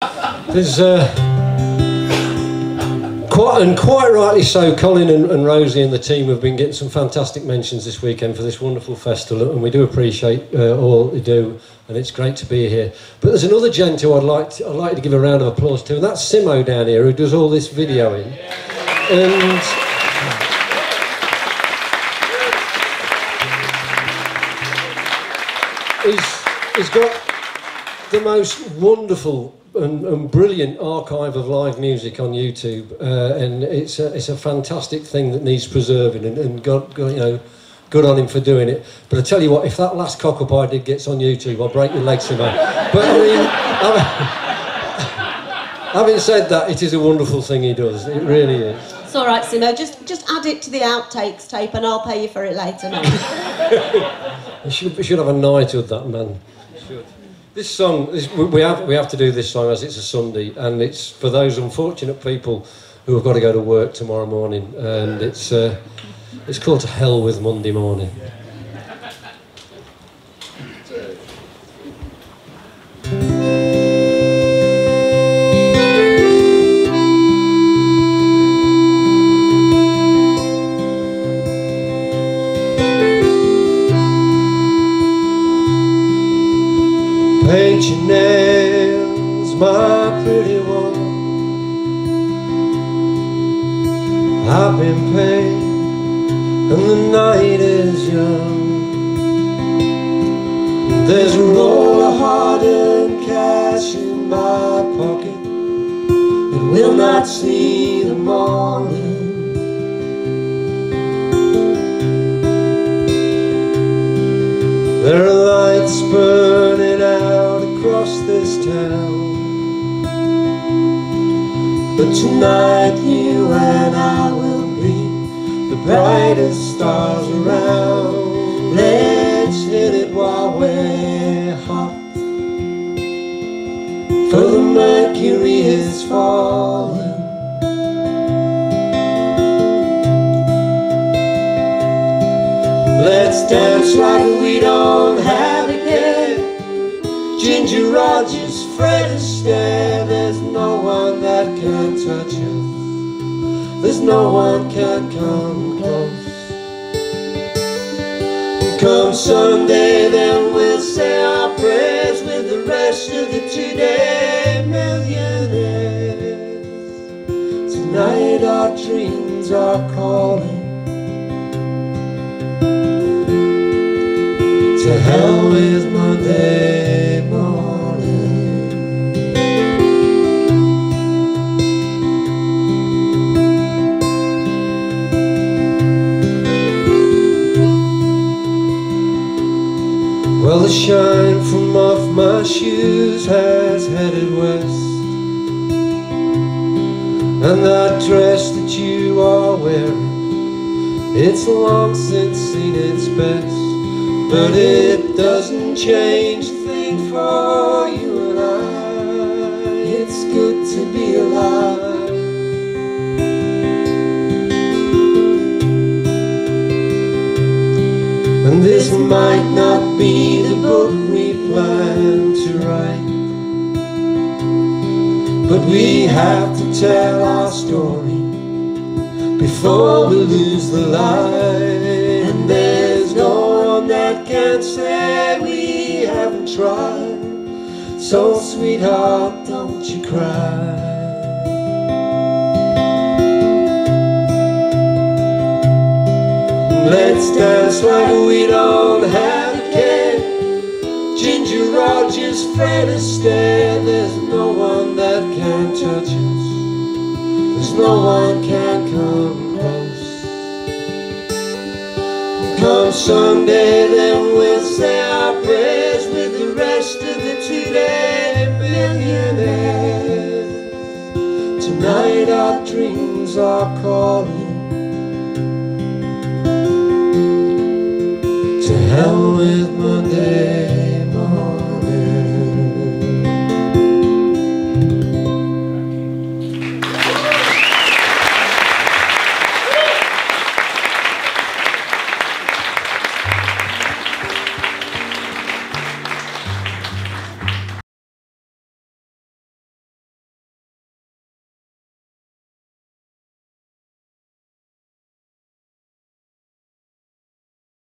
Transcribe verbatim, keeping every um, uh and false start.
There's uh, quite, and quite rightly so, Colin and, and Rosie and the team have been getting some fantastic mentions this weekend for this wonderful festival, and we do appreciate uh, all they do, and it's great to be here. But there's another gent who I'd like to, I'd like to give a round of applause to, and that's Simo down here, who does all this videoing. And he's, he's got the most wonderful and, and brilliant archive of live music on YouTube, uh, and it's a, it's a fantastic thing that needs preserving, and, and God, God, you know, good on him for doing it. But I tell you what, if that last cock up I did gets on YouTube, I'll break your legs, Simo. But I mean, having said that, it is a wonderful thing he does. It really is. It's all right, Simo. Just just add it to the outtakes tape, and I'll pay you for it later. No. We should, we should have a knighthood, that man. Should. This song, this, we have we have to do this song as it's a Sunday, and it's for those unfortunate people who have got to go to work tomorrow morning, and it's uh, it's called To Hell With Monday Morning. Paint your nails, my pretty one. I've been paid, and the night is young. There's a roll of hard-earned cash in my pocket, and will not see the morning. There are lights burning out across this town, but tonight you and I will be the brightest stars around. Let's hit it while we're hot, for the mercury is falling. Let's dance like we don't have a care. Ginger Rogers, Fred Astaire. There's no one that can touch us. There's no one can come close. And come Sunday, then we'll say our prayers with the rest of the today millionaires. Tonight our dreams are calling. To hell with Monday morning. Well, the shine from off my shoes has headed west, and that dress that you are wearing, it's long since seen its best. But it doesn't change a thing for you and I. It's good to be alive. And this might not be the book we plan to write, but we have to tell our story before we lose the light. And there's no that can't say we haven't tried. So sweetheart, don't you cry. Let's dance like we don't have a care. Ginger Rogers, Fred Astaire. There's no one that can touch us. There's no one can come close. Come Sunday, then we'll say our prayers with the rest of the today millionaires. Tonight our dreams are calling.